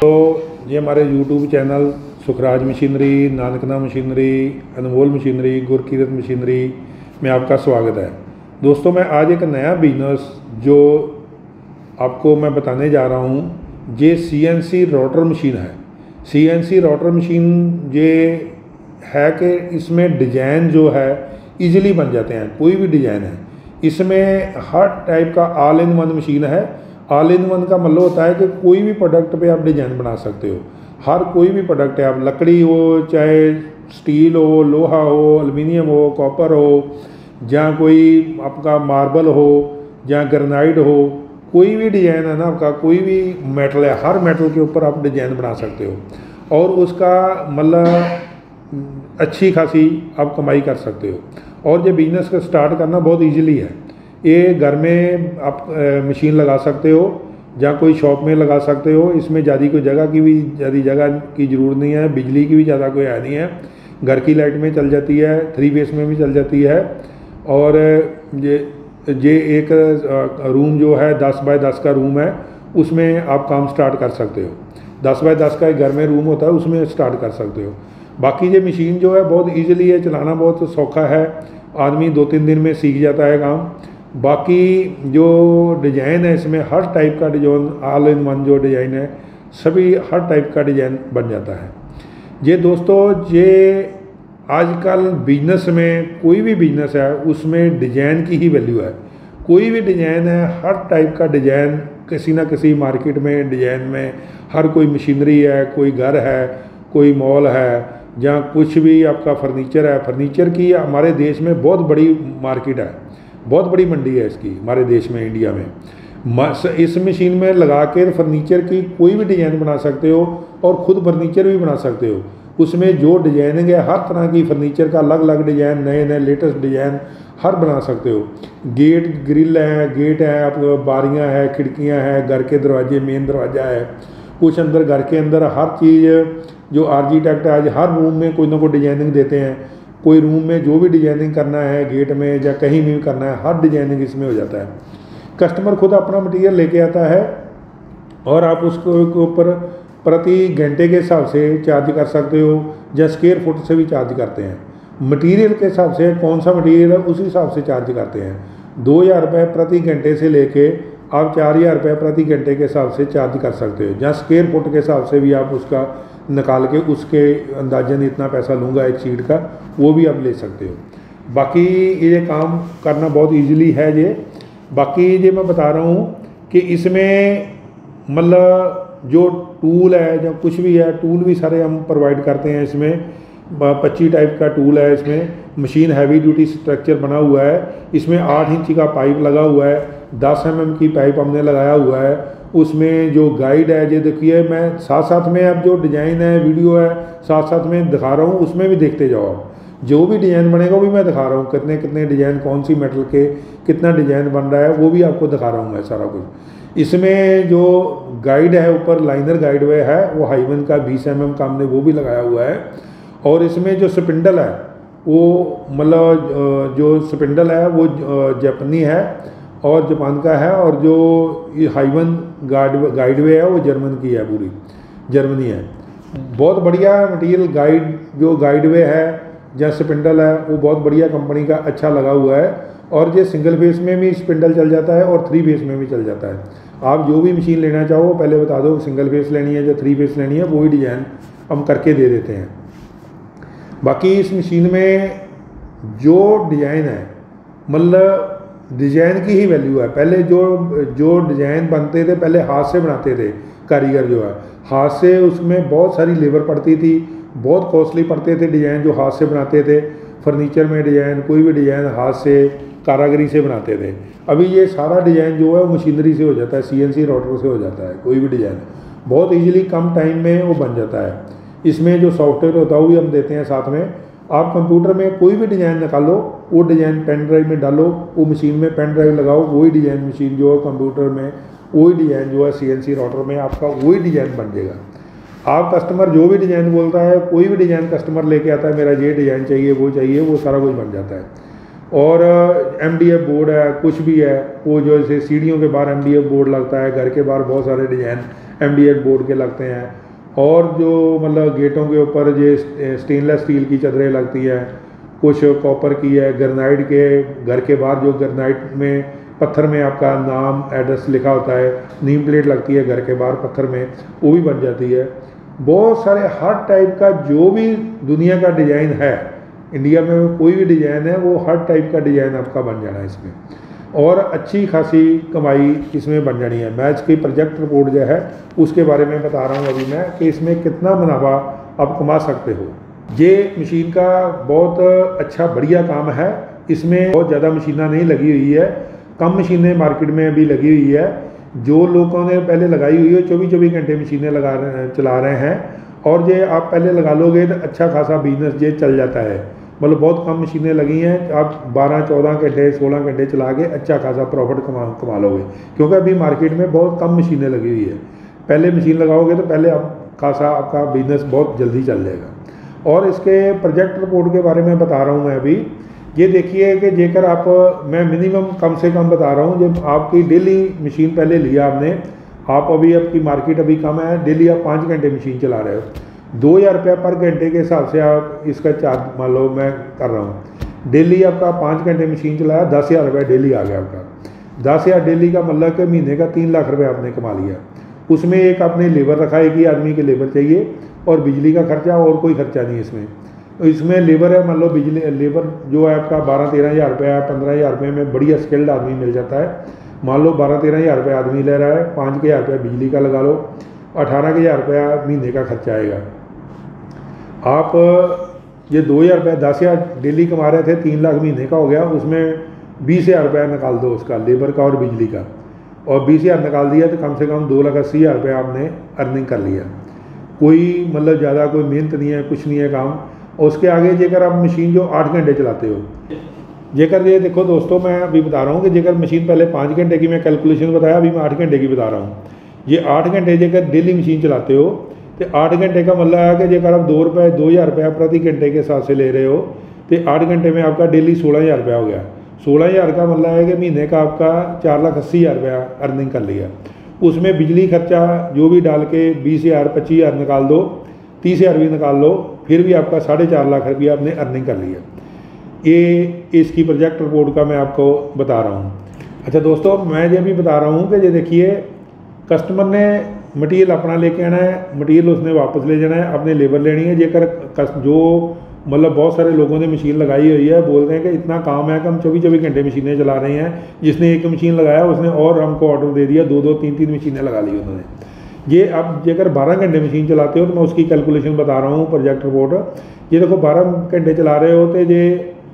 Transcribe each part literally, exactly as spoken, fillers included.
तो ये हमारे YouTube channel Sukhraj machinery, Nankana machinery, Anmol machinery, Gurkirat machinery में आपका स्वागत है। दोस्तों, मैं आज एक नया बिजनेस जो आपको मैं बताने जा रहा हूँ, ये C N C rotor machine है। C N C rotor machine ये है कि इसमें डिज़ाइन जो है इजीली बन जाते हैं, कोई भी डिज़ाइन है। इसमें हर टाइप का ऑल इन वन मशीन है। ऑल इन वन का मतलब होता है कि कोई भी प्रोडक्ट पे आप डिज़ाइन बना सकते हो। हर कोई भी प्रोडक्ट है, आप लकड़ी हो, चाहे स्टील हो, लोहा हो, एल्युमिनियम हो, कॉपर हो, जहाँ कोई आपका मार्बल हो, जहाँ ग्रेनाइट हो, कोई भी डिज़ाइन है ना आपका, कोई भी मेटल है, हर मेटल के ऊपर आप डिज़ाइन बना सकते हो और उसका मतलब अच्छी खासी आप कमाई कर सकते हो। और ये बिज़नेस का स्टार्ट करना बहुत इजीली है। ये घर में आप मशीन लगा सकते हो, जहाँ कोई शॉप में लगा सकते हो। इसमें ज़्यादा कोई जगह की भी ज़्यादा जगह की ज़रूरत नहीं है, बिजली की भी ज़्यादा कोई है नहीं है। घर की लाइट में चल जाती है, थ्री फेस में भी चल जाती है। और ये ये एक रूम जो है दस बाय दस का रूम है, उसमें आप काम स्टार्ट कर सकते हो। दस बाय दस का एक घर में रूम होता है, उसमें स्टार्ट कर सकते हो। बाकी ये मशीन जो है बहुत ईजिली है, चलाना बहुत सौखा है, आदमी दो तीन दिन में सीख जाता है काम। बाकी जो डिज़ाइन है इसमें हर टाइप का डिज़ाइन, ऑल इन वन जो डिज़ाइन है, सभी हर टाइप का डिज़ाइन बन जाता है। ये दोस्तों, ये आजकल बिजनेस में कोई भी बिजनेस है उसमें डिज़ाइन की ही वैल्यू है। कोई भी डिज़ाइन है, हर टाइप का डिज़ाइन किसी ना किसी मार्केट में डिज़ाइन में हर कोई मशीनरी है, कोई घर है, कोई मॉल है, जहाँ कुछ भी आपका फर्नीचर है। फर्नीचर की हमारे देश में बहुत बड़ी मार्केट है, बहुत बड़ी मंडी है इसकी हमारे देश में, इंडिया में। इस मशीन में लगा के फर्नीचर की कोई भी डिज़ाइन बना सकते हो और ख़ुद फर्नीचर भी बना सकते हो। उसमें जो डिज़ाइनिंग है हर तरह की फर्नीचर का अलग अलग डिज़ाइन, नए नए लेटेस्ट डिज़ाइन हर बना सकते हो। गेट ग्रिल है, गेट है, आप बारियाँ हैं, खिड़कियाँ हैं, घर के दरवाजे, मेन दरवाज़ा है, कुछ अंदर घर के अंदर हर चीज़ जो आर्किटेक्ट आज हर रूम में कोई ना कोई डिज़ाइनिंग देते हैं। कोई रूम में जो भी डिज़ाइनिंग करना है, गेट में या कहीं भी करना है, हर डिज़ाइनिंग इसमें हो जाता है। कस्टमर खुद अपना मटेरियल लेके आता है और आप उसको ऊपर प्रति घंटे के हिसाब से चार्ज कर सकते हो, या स्क्वायर फुट से भी चार्ज करते हैं। मटेरियल के हिसाब से कौन सा मटेरियल है उस हिसाब से चार्ज करते हैं। दो हज़ार रुपये प्रति घंटे से लेके आप चार हज़ार रुपये प्रति घंटे के हिसाब से चार्ज कर सकते हो, या स्क्वायर फुट के हिसाब से भी आप उसका निकाल के उसके अंदाजन इतना पैसा लूँगा एक शीट का, वो भी आप ले सकते हो। बाकी ये काम करना बहुत इजीली है। ये बाकी ये मैं बता रहा हूँ कि इसमें मतलब जो टूल है, जो कुछ भी है, टूल भी सारे हम प्रोवाइड करते हैं। इसमें पच्चीस टाइप का टूल है। इसमें मशीन हैवी ड्यूटी स्ट्रक्चर बना हुआ है। इसमें आठ इंच का पाइप लगा हुआ है, दस एम एम की पाइप हमने लगाया हुआ है। उसमें जो गाइड है, ये देखिए, मैं साथ साथ में अब जो डिज़ाइन है, वीडियो है, साथ साथ में दिखा रहा हूँ, उसमें भी देखते जाओ। आप जो भी डिज़ाइन बनेगा वो भी मैं दिखा रहा हूँ, कितने कितने डिज़ाइन, कौन सी मेटल के कितना डिज़ाइन बन रहा है, वो भी आपको दिखा रहा हूँ मैं सारा कुछ। इसमें जो गाइड है ऊपर लाइनर गाइड वे है, वो हाईवन का बीस एम एम का हमने वो भी लगाया हुआ है। और इसमें जो स्पिंडल है वो मतलब जो स्पिंडल है वो जापानी है और जापान का है, और जो ये हाईवन गाइड गाइड वे है वो जर्मन की है, पूरी जर्मनी है। बहुत बढ़िया मटेरियल गाइड जो गाइड वे है या स्पिंडल है वो बहुत बढ़िया कंपनी का अच्छा लगा हुआ है। और ये सिंगल फेस में भी स्पिंडल चल जाता है और थ्री फेस में भी चल जाता है। आप जो भी मशीन लेना चाहो पहले बता दो, सिंगल फेस लेनी है या थ्री फेस लेनी है, वही डिज़ाइन हम करके दे देते हैं। बाकी इस मशीन में जो डिज़ाइन है मतलब डिज़ाइन की ही वैल्यू है। पहले जो जो डिज़ाइन बनते थे पहले हाथ से बनाते थे कारीगर, जो है हाथ से, उसमें बहुत सारी लेबर पड़ती थी, बहुत कॉस्टली पड़ते थे डिज़ाइन जो हाथ से बनाते थे। फर्नीचर में डिज़ाइन, कोई भी डिज़ाइन हाथ से कारागरी से बनाते थे। अभी ये सारा डिज़ाइन जो है वो मशीनरी से हो जाता है, सी एन सी रोटर से हो जाता है। कोई भी डिज़ाइन बहुत ईजिली कम टाइम में वो बन जाता है। इसमें जो सॉफ्टवेयर होता है वो भी हम देते हैं साथ में। आप कंप्यूटर में कोई भी डिज़ाइन निकालो, वो डिज़ाइन पेन ड्राइव में डालो, वो मशीन में पेन ड्राइव लगाओ, वही डिज़ाइन मशीन जो है कंप्यूटर में, वही डिज़ाइन जो है सी एन सी रोटर में आपका वही डिज़ाइन बन जाएगा। आप कस्टमर जो भी डिज़ाइन बोलता है, कोई भी डिज़ाइन कस्टमर लेके आता है, मेरा ये डिज़ाइन चाहिए, वो चाहिए, वो सारा कुछ बन जाता है। और एम डी एफ बोर्ड है, कुछ भी है, वो जो जैसे सीढ़ियों के बाहर एम डी एफ बोर्ड लगता है, घर के बाहर बहुत सारे design M D H board के लगते हैं। और जो मतलब गेटों के ऊपर ये स्टेनलेस स्टील की चादरें लगती है, कुछ कॉपर की है, ग्रेनाइट के घर के बाहर जो ग्रेनाइट में पत्थर में आपका नाम एड्रेस लिखा होता है, नीम प्लेट लगती है घर के बाहर पत्थर में, वो भी बन जाती है। बहुत सारे हर टाइप का जो भी दुनिया का डिज़ाइन है, इंडिया में कोई भी डिज़ाइन है वो हर टाइप का डिज़ाइन आपका बन जाना है इसमें, और अच्छी खासी कमाई इसमें बन जानी है। मैं इसकी प्रोजेक्ट रिपोर्ट जो है उसके बारे में बता रहा हूँ अभी मैं कि इसमें कितना मुनाफा आप कमा सकते हो। ये मशीन का बहुत अच्छा बढ़िया काम है। इसमें बहुत ज़्यादा मशीनें नहीं लगी हुई है, कम मशीनें मार्केट में अभी लगी हुई है। जो लोगों ने पहले लगाई हुई है चौबीस चौबीस घंटे मशीनें लगा रहे चला रहे हैं, और ये आप पहले लगा लोगे तो अच्छा खासा बिजनेस ये चल जाता है। मतलब बहुत कम मशीनें लगी हैं, आप बारह चौदह घंटे सोलह घंटे चला के अच्छा खासा प्रॉफिट कमा कमा लोगे, क्योंकि अभी मार्केट में बहुत कम मशीनें लगी हुई है। पहले मशीन लगाओगे तो पहले आप खासा आपका बिजनेस बहुत जल्दी चल जाएगा। और इसके प्रोजेक्ट रिपोर्ट के बारे में बता रहा हूँ मैं अभी। ये देखिए कि जेकर आप, मैं मिनिमम कम से कम बता रहा हूँ, जब आपकी डेली मशीन पहले लिया आपने, आप अभी आपकी मार्केट अभी कम है, डेली आप पाँच घंटे मशीन चला रहे हो, दो हज़ार रुपया पर घंटे के हिसाब से आप इसका चार्ज मान लो मैं कर रहा हूँ। डेली आपका पाँच घंटे मशीन चलाया, दस हज़ार रुपया डेली आ गया आपका। दस हज़ार डेली का मतलब कि महीने का तीन लाख रुपये आपने कमा लिया। उसमें एक आपने लेबर रखा, एक ही आदमी के लेबर चाहिए, और बिजली का खर्चा, और कोई खर्चा नहीं इसमें। इसमें लेबर है, मान लो बिजली लेबर जो है आपका बारह तेरह हज़ार रुपया, पंद्रह हज़ार रुपये में बढ़िया स्किल्ड आदमी मिल जाता है। मान लो बारह तेरह हज़ार रुपये आदमी ले रहा है, पाँच हज़ार रुपया बिजली का लगा लो, अठारह हज़ार रुपया महीने का खर्चा आएगा। आप ये दो हज़ार रुपया दस हज़ार डेली कमा रहे थे, तीन लाख महीने का हो गया, उसमें बीस हज़ार रुपया निकाल दो उसका, लेबर का और बिजली का, और बीस हज़ार निकाल दिया तो कम से कम दो लाख अस्सी हज़ार रुपया आपने अर्निंग कर लिया। कोई मतलब ज़्यादा कोई मेहनत नहीं है, कुछ नहीं है काम। और उसके आगे जेकर आप मशीन जो आठ घंटे चलाते हो, जेकर ये देखो दोस्तों, मैं अभी बता रहा हूँ कि जेकर मशीन पहले पाँच घंटे की मैं कैलकुलेशन बताया, अभी मैं आठ घंटे की बता रहा हूँ। ये आठ घंटे जेकर डेली मशीन चलाते हो तो आठ घंटे का मतलब है कि जेकर आप दो रुपये दो हज़ार रुपया प्रति घंटे के हिसाब से ले रहे हो तो आठ घंटे में आपका डेली सोलह हज़ार रुपया हो गया। सोलह हज़ार का मतलब है कि महीने का आपका चार लाख अस्सी हज़ार रुपया अर्निंग कर लिया। उसमें बिजली खर्चा जो भी डाल के बीस हज़ार पच्चीस हज़ार निकाल दो, तीस हज़ार भी निकाल लो, फिर भी आपका साढ़े चार लाख रुपया आपने अर्निंग कर लिया। ये इसकी प्रोजेक्ट रिपोर्ट का मैं आपको बता रहा हूँ। अच्छा दोस्तों, मैं ये भी बता रहा हूँ कि ये देखिए, कस्टमर ने मटीरियल अपना लेके आना है, मटीरियल उसने वापस ले जाना है, अपने लेबर लेनी है। जेकर जो मतलब बहुत सारे लोगों ने मशीन लगाई हुई है, बोल रहे हैं कि इतना काम है कि हम चौबीस चौबीस घंटे मशीनें चला रहे हैं। जिसने एक मशीन लगाया उसने और हमको ऑर्डर दे दिया, दो दो तीन तीन मशीनें लगा ली उन्होंने। ये अब जेकर बारह घंटे मशीन चलाते हो तो मैं उसकी कैलकुलेशन बता रहा हूँ, प्रोजेक्ट रिपोर्ट। ये देखो बारह घंटे चला रहे हो तो ये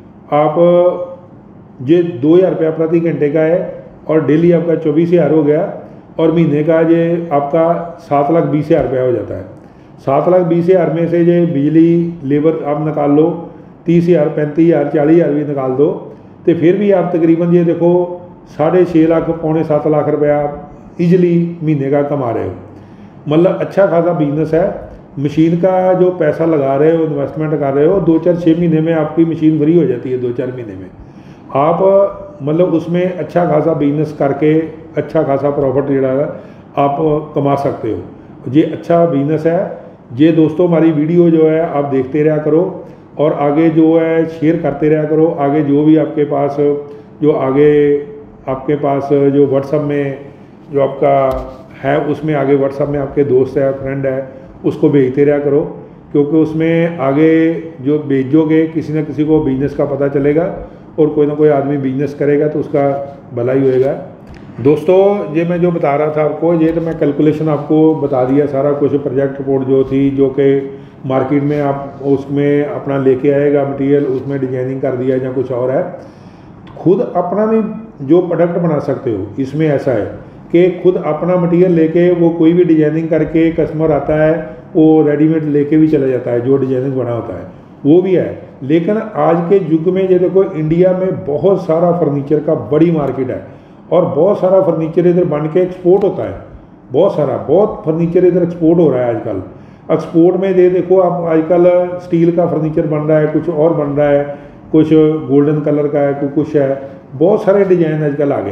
आप ये दो हज़ार रुपया प्रति घंटे का है, और डेली आपका चौबीस हज़ार हो गया, और महीने का ये आपका सात लाख बीस हज़ार रुपया हो जाता है। सात लाख बीस हज़ार में से ये बिजली लेबर आप निकाल लो, तीस हज़ार पैंतीस हज़ार चालीस हज़ार भी निकाल दो, तो फिर भी आप तकरीबन ये देखो साढ़े छः लाख पौने सात लाख रुपया आप ईजिली महीने का कमा रहे हो। मतलब अच्छा खासा बिजनेस है। मशीन का जो पैसा लगा रहे हो, इन्वेस्टमेंट कर रहे हो, दो चार छः महीने में आपकी मशीन फ्री हो जाती है। दो चार महीने में आप मतलब उसमें अच्छा खासा बिजनेस करके अच्छा खासा प्रॉफिट जो आप कमा सकते हो। ये अच्छा बिजनेस है। ये दोस्तों हमारी वीडियो जो है आप देखते रहा करो, और आगे जो है शेयर करते रहा करो। आगे जो भी आपके पास जो आगे आपके पास जो व्हाट्सएप में जो आपका है, उसमें आगे व्हाट्सएप में आपके दोस्त है, फ्रेंड है, उसको भेजते रहा करो, क्योंकि उसमें आगे जो भेजोगे किसी न किसी को बिजनेस का पता चलेगा, और कोई ना कोई आदमी बिजनेस करेगा तो उसका भला ही होएगा। दोस्तों, ये मैं जो बता रहा था आपको, ये तो मैं कैलकुलेशन आपको बता दिया सारा कुछ। प्रोजेक्ट रिपोर्ट जो थी, जो कि मार्केट में आप उसमें अपना लेके आएगा मटेरियल, उसमें डिजाइनिंग कर दिया या कुछ और है। खुद अपना भी जो प्रोडक्ट बना सकते हो। इसमें ऐसा है कि खुद अपना मटेरियल लेके वो कोई भी डिजाइनिंग करके कस्टमर आता है, वो रेडीमेड लेके भी चला जाता है, जो डिजाइनिंग बना होता है वो भी है। लेकिन आज के युग में ये देखो, इंडिया में बहुत सारा फर्नीचर का बड़ी मार्केट है, और बहुत सारा फर्नीचर इधर बन के एक्सपोर्ट होता है। बहुत सारा बहुत फर्नीचर इधर एक्सपोर्ट हो रहा है आजकल। एक्सपोर्ट में ये देखो आप, आजकल स्टील का फर्नीचर बन रहा है, कुछ और बन रहा है, कुछ गोल्डन कलर का है, कुछ है, बहुत सारे डिजाइन आजकल आ गए हैं।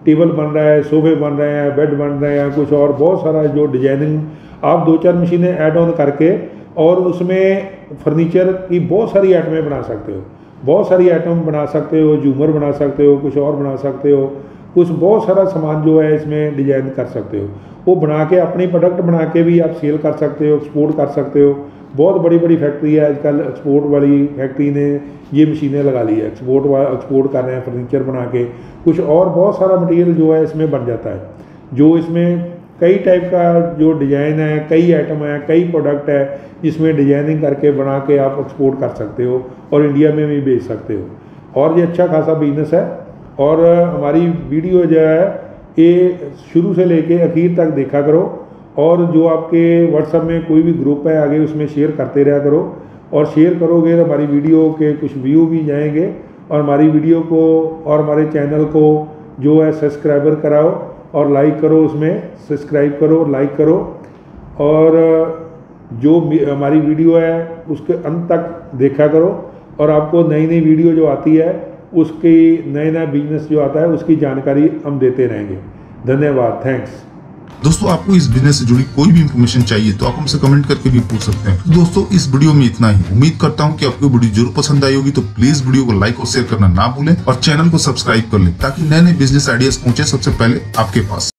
टेबल बन रहा है, सोफे बन रहे हैं, बेड बन रहे हैं, कुछ और बहुत सारा जो डिजाइनिंग आप दो चार मशीनें ऐड ऑन करके और उसमें फर्नीचर की बहुत सारी आइटमें बना सकते हो, बहुत सारी आइटम बना सकते हो, झूमर बना सकते हो, कुछ और बना सकते हो, कुछ बहुत सारा सामान जो है इसमें डिजाइन कर सकते हो। वो बना के अपनी प्रोडक्ट बना के भी आप सेल कर सकते हो, एक्सपोर्ट कर सकते हो। बहुत बड़ी बड़ी फैक्ट्री है आजकल, एक्सपोर्ट वाली फैक्ट्री ने ये मशीनें लगा ली है, एक्सपोर्ट एक्सपोर्ट कर रहे हैं फर्नीचर बना के। कुछ और बहुत सारा मटेरियल जो है इसमें बन जाता है, जो इसमें कई टाइप का जो डिज़ाइन है, कई आइटम है, कई प्रोडक्ट है, जिसमें डिजाइनिंग करके बना के आप एक्सपोर्ट कर सकते हो और इंडिया में भी बेच सकते हो। और ये अच्छा खासा बिजनेस है। और हमारी वीडियो जो है ये शुरू से लेके आखिर तक देखा करो, और जो आपके व्हाट्सएप में कोई भी ग्रुप है आगे उसमें शेयर करते रहा करो। और शेयर करोगे तो हमारी वीडियो के कुछ व्यू भी जाएंगे, और हमारी वीडियो को और हमारे चैनल को जो है सब्सक्राइबर कराओ और लाइक करो, उसमें सब्सक्राइब करो, लाइक करो। और जो हमारी वीडियो है उसके अंत तक देखा करो, और आपको नई नई वीडियो जो आती है उसकी नए नए बिजनेस जो आता है उसकी जानकारी हम देते रहेंगे। धन्यवाद, थैंक्स। दोस्तों, आपको इस बिजनेस से जुड़ी कोई भी इंफॉर्मेशन चाहिए तो आप हमसे कमेंट करके भी पूछ सकते हैं। तो दोस्तों, इस वीडियो में इतना ही। उम्मीद करता हूं कि आपको वीडियो जरूर पसंद आई होगी, तो प्लीज वीडियो को लाइक और शेयर करना ना भूलें और चैनल को सब्सक्राइब कर लें, ताकि नए नए बिजनेस आइडियाज पहुंचे सबसे पहले आपके पास।